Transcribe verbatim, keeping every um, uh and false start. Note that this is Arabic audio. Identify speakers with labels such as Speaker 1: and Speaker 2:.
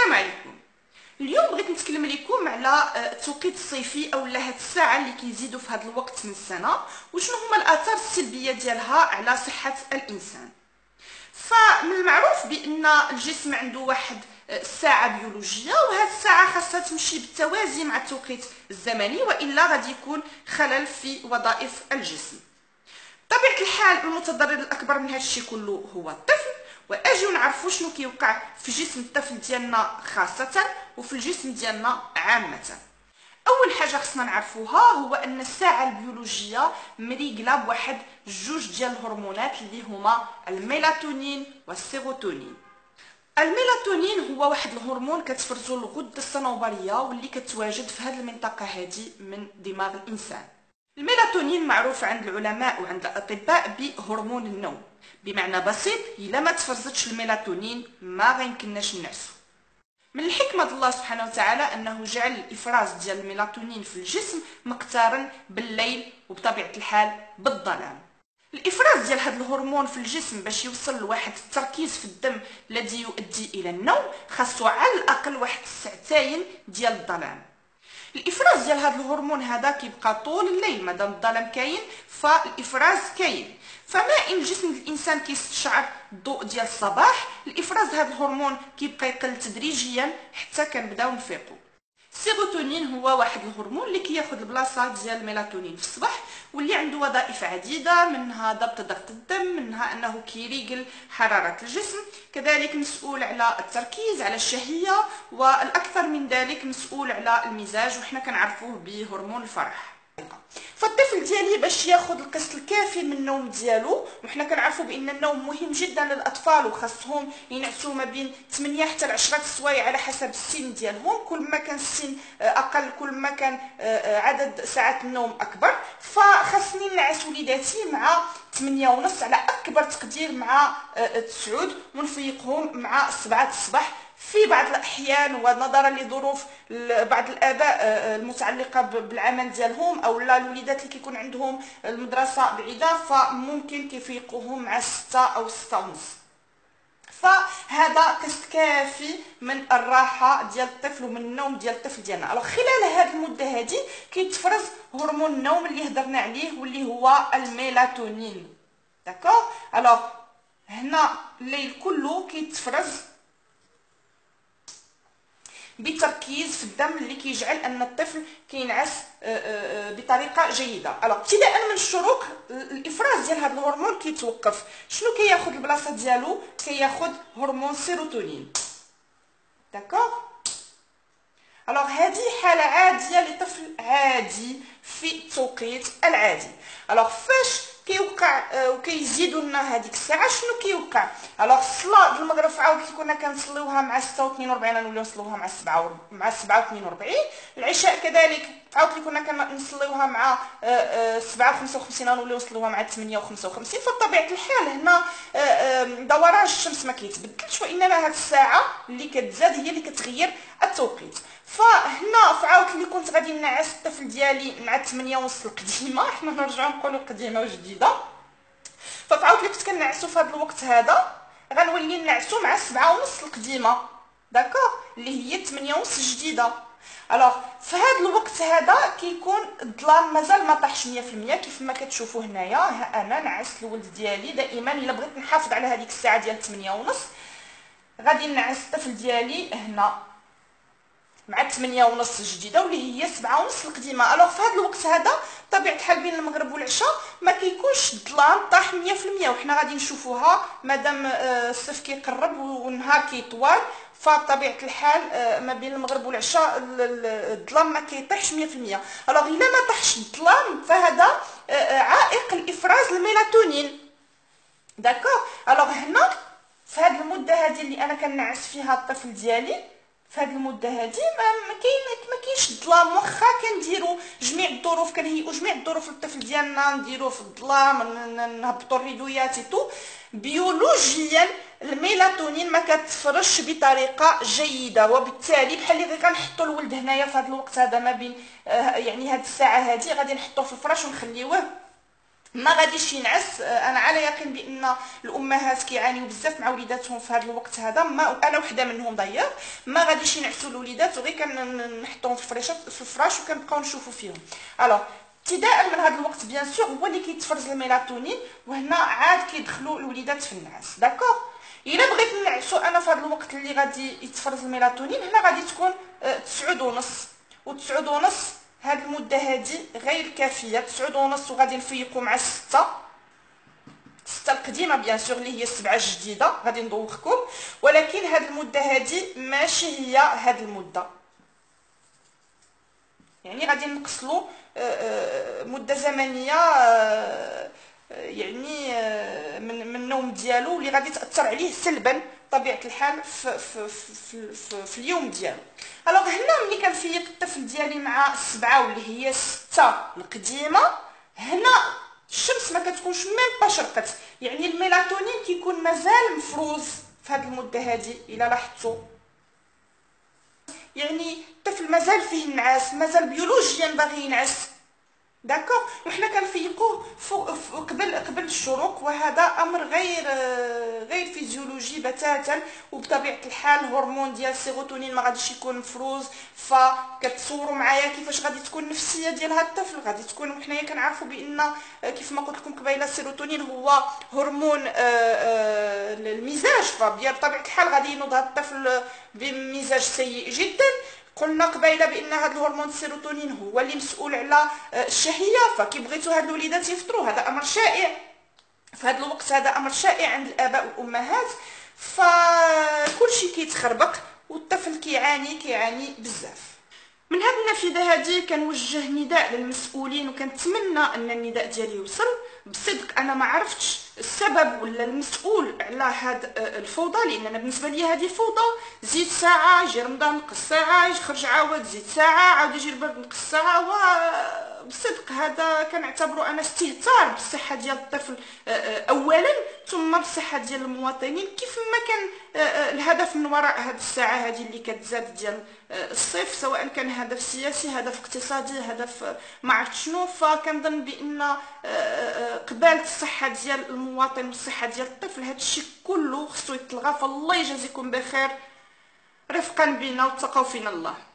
Speaker 1: السلام عليكم. اليوم بغيت نتكلم لكم على التوقيت الصيفي او هاد الساعه اللي كيزيدوا في هذا الوقت من السنه وشنو هما الاثار السلبيه ديالها على صحه الانسان. فمن المعروف بان الجسم عنده واحد الساعه بيولوجيه، وهذه الساعه خاصها تمشي بالتوازي مع التوقيت الزمني، والا غادي يكون خلل في وظائف الجسم. بطبيعه الحال المتضرر الاكبر من هذا الشيء كله هو الطفل، واجيو نعرفوا شنو كيوقع في جسم الطفل ديالنا خاصه وفي الجسم ديالنا عامه. اول حاجه خصنا نعرفوها هو ان الساعه البيولوجيه مريقله بواحد جوج ديال الهرمونات اللي هما الميلاتونين والسيروتونين. الميلاتونين هو واحد الهرمون كتفرزو الغده الصنوبريه واللي كتواجد في هذه المنطقه هذه من دماغ الانسان. الميلاتونين معروف عند العلماء وعند الاطباء بهرمون النوم، بمعنى بسيط الا ما تفرزتش الميلاتونين ما غيمكنناش نعسو. من الحكمه الله سبحانه وتعالى انه جعل الافراز ديال الميلاتونين في الجسم مقترن بالليل وبطبيعه الحال بالظلام. الافراز ديال هذا الهرمون في الجسم باش يوصل لواحد التركيز في الدم الذي يؤدي الى النوم خاصو على الاقل واحد ساعتين ديال الظلام. الافراز ديال هذا الهرمون هذا كيبقى طول الليل، مادام الظلام كاين فالافراز كاين. فما ان جسم الانسان كيستشعر الضوء ديال الصباح الافراز هذا الهرمون كيبقى يقل تدريجيا حتى كنبداو نفيقوا. السيروتونين هو واحد الهرمون اللي كياخذ البلاصه ديال الميلاتونين في الصباح، واللي عنده وظائف عديده، منها ضبط ضغط الدم، منها انه كيريقل حراره الجسم، كذلك مسؤول على التركيز، على الشهيه، والاكثر من ذلك مسؤول على المزاج، وحنا كنعرفوه بهرمون الفرح. فالطفل ديالي باش ياخذ القسط الكافي من النوم ديالو، وحنا كنعرفوا بان النوم مهم جدا للاطفال وخاصهم ينعسوا ما بين ثمانية حتى عشرة سوايع على حسب السن ديالهم، كل ما كان السن اقل كل ما كان عدد ساعات النوم اكبر. فخاصني نعس وليداتي مع ثمانية ونص على اكبر تقدير مع تسعود، ونفيقهم مع سبعة الصباح في بعض الاحيان، ونظرا لظروف بعض الاباء المتعلقه بالعمل ديالهم او لا الوليدات اللي كيكون عندهم المدرسه بعيده فممكن كيفيقوهم مع ستة او ستة ونص. فهذا قسط كافي من الراحه ديال الطفل ومن النوم ديال الطفل ديالنا. الوغ خلال هذه المده هذه كيتفرز هرمون النوم اللي هضرنا عليه واللي هو الميلاتونين. داكوغ. الوغ هنا الليل كله كيتفرز بتركيز في الدم اللي كيجعل ان الطفل كينعس بطريقه جيده. الوغ ابتداء من الشروق الافراز ديال هذا الهرمون كيتوقف. شنو كياخذ البلاصه ديالو؟ كياخذ هرمون السيروتونين. داكوغ. الوغ هذه حاله عاديه لطفل عادي في التوقيت العادي. الوغ فاش كيوقع وكيزيدوا لنا هذيك الساعه شنو كيوقع؟ الوغ الصلاه ديال المغرب عاود اللي كنا كنصليوها مع ستة واثنين وأربعين نوليو نصليوها مع سبعة مع سبعة واثنين وأربعين. العشاء كذلك عاود اللي كنا كنصليوها مع سبعة وخمسة وخمسين نوليو نصليوها مع ثمانية وخمسة وخمسين. فبطبيعه الحال هنا دوران الشمس ما كيتبدلش، وانما هذه الساعه اللي كتزاد هي اللي كتغير التوقيت. فهنا فعاود اللي كنت غادي نعس الطفل ديالي مع ثمانية ونص القديمه، حنا نرجعوا نقولوا قديمه وجديده، ففعاود اللي كنت كنعسو في هذا الوقت هذا غنولي نعسو مع سبعة ونص القديمه. داكوغ. اللي هي ثمانية ونص جديده. الوغ في هذا الوقت هذا كيكون الظلام مازال ما طاحش مية في المية كيف ما كتشوفوا هنايا. ها انا نعست الولد ديالي دائما الا بغيت نحافظ على هذيك الساعه ديال ثمانية ونص غادي نعس الطفل ديالي هنا مع ثمانية ونص جديده واللي هي سبعة ونص القديمه. الوغ في هذا الوقت هذا طبيعه الحال بين المغرب والعشاء ما كيكونش الظلام طاح مية في المية، وحنا غادي نشوفوها مادام الصيف كيقرب والنهار كيطوال، فبطبيعه الحال ما بين المغرب والعشاء الظلام ما كيطيحش مية في المية. الوغ الا ما طاحش الظلام فهذا عائق لافراز الميلاتونين. داكوغ. الوغ هنا في هذه المده هذه اللي انا كنعس فيها الطفل ديالي في هذه المده هذه ما كاين ما كاينش الظلام، واخا كنديروا جميع الظروف كنهيئوا جميع الظروف للطفل ديالنا نديروه في الظلام نهبطوا الريدويات تو بيولوجيا الميلاتونين ما كتفرش بطريقه جيده، وبالتالي بحال اللي غنحطوا الولد هنايا في هذا الوقت هذا ما بين يعني هذه الساعه هذه غادي نحطوه في الفراش ونخليوه ما غاديش ينعس. انا على يقين بان الامهات كيعانيو بزاف مع وليداتهم في هذا الوقت هذا، ما انا وحده منهم ضيق، ما غاديش ينعسوا الوليدات وغير كنحطوهم في الفراش في الفراش وكنبقاو نشوفوا فيهم. الوغ ابتداء من هذا الوقت بيان سور هو اللي كيتفرز الميلاتونين، وهنا عاد كيدخلوا الوليدات في النعاس. داكوغ، الا بغيت نعسو انا في هذا الوقت اللي غادي يتفرز الميلاتونين، هنا غادي تكون تسعود ونص، وتسعود ونص هاد المده هادي غير كافيه. تسعود ونص وغادي نفيقوا مع ستة، ستة القديمه بيان سور اللي هي السبعه الجديده غادي ندوخكم، ولكن هاد المده هادي ماشي هي هاد المده، يعني غادي نقصلو مده زمنيه يعني من من النوم ديالو اللي غادي تاثر عليه سلبا بطبيعه الحال في في في, في, في اليوم ديالو. الوغ هنا ملي كنفيق الطفل ديالي مع السبعه واللي هي ستة القديمه، هنا الشمس ما كتكونش ميم با شرقت، يعني الميلاتونين كيكون مازال مفروز في هذه المده هذه. الا لاحظتوا يعني الطفل مازال فيه النعاس، مازال بيولوجيا باغي ينعس. داكوغ، وحنا كنفيقوه قبل قبل الشروق، وهذا امر غير غير فيزيولوجي بتاتا، وبطبيعه الحال الهرمون ديال السيروتونين ما غاديش يكون مفروز. فكتصوروا معايا كيفاش غادي تكون النفسيه ديال هذا الطفل، غادي تكون حنايا كنعرفوا بان كيف ما قلت لكم قبيله السيروتونين هو هرمون المزاج، فبطبيعه الحال غادي ينوض هذا الطفل بمزاج سيء جدا. قلنا قبيله بان هذا الهرمون السيروتونين هو اللي مسؤول على الشهيه، فكي بغيتوا هاد الوليدات يفطروا هذا امر شائع في هذا الوقت، هذا امر شائع عند الاباء والامهات، فكلشي كيتخربق والطفل كيعاني كيعاني بزاف. من هذه النافذه هذه كنوجه نداء للمسؤولين، وكنتمنى ان النداء ديالي يوصل بصدق. انا ما عرفتش السبب ولا المسؤول على هاد الفوضى، لان انا بالنسبه لي هذه فوضى. زيد ساعه يجي رمضان نقص ساعه، يخرج عاود زيد ساعه، عاود يجي البرد نقص ساعه، وبصدق هذا كنعتبره انا استهتار بالصحه ديال الطفل اولا، ثم بالصحه ديال المواطنين. كيف ما كان الهدف من وراء هذه الساعه هذه اللي كتزاد ديال الصيف، سواء كان هدف سياسي، هدف اقتصادي، هدف ما عرفت شنو، فكنظن بان قبالة الصحه ديال المواطن والصحه ديال الطفل هذا الشيء كله خصو يتلغى. فالله يجازيكم بخير، رفقا بنا واتقوا فينا الله.